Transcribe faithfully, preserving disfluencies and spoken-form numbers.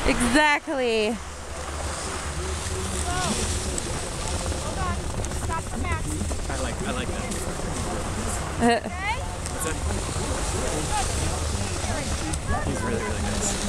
Exactly. Hold on. Stop for Max. I like, I like that. Okay? What's that? He's really, really nice.